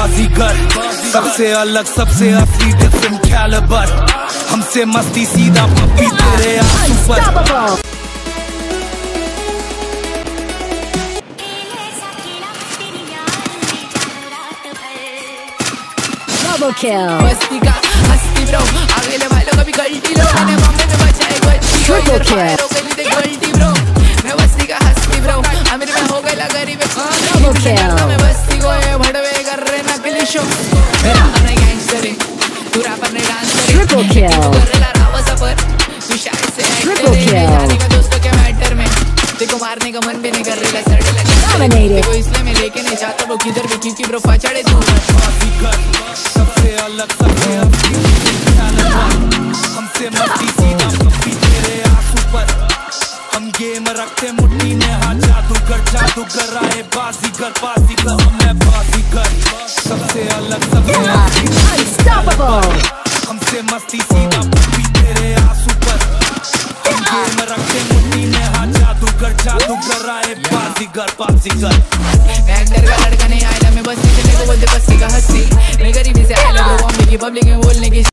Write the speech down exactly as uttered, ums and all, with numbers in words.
बाजीगर, सबसे अलग सबसे असली डिफरेंट कैलिबर। हमसे मस्ती सीधा पप्पी तेरे आंसू पर। Double kill. मस्ती का हस्ती ब्रो, आगे ले भाई लोग अभी गलती लो। मैंने बॉम्बे में बचाई बच्ची को, इधर फायर हो गई थी गलती ब्रो। मैं मस्ती का हस्ती ब्रो, अमीर में हो गई गरीब। Double kill. मैं बस्ती को ये भड़वे कर रहे नकली शो। मेरा अपना गैंगस्टर है, तू रैपर ने डांस करे। Triple kill. कर रहा रावा सफर, तू शायद से Triple kill. जाने का दोस्तों के मैटर में। देखो मारने का मन भी नहीं कर रहा, सड़ लगे। Dominated. देखो इसलिए मैं लेके नहीं जाता वो किधर भी, क्योंकि ब्रो फचड़े तू। बाजीगर, सबसे अलग सबसे असली कैलिबर। हमसे मस्ती सीधा पप्पी तेरे आंसू पर। हम गेम रखते मुट्ठी में, हाँ जादूगर जादूगर आए बाजीगर बाजीगर। मैं बाजीगर, सबसे अलग सबसे असली Unstoppable. हमसे मस्ती सीधा पप्पी तेरे आंसू पर। हम गेम रखते मुट्ठी में, हाँ जादूगर जादूगर आए बाजीगर बाजीगर। मैं अंदर का लड़का नहीं आया, मैं बस इतने को बोलते बस्ती का हस्ती। मैं गरीबी से आया, बॉम्बे की पब्लिक में बोलने की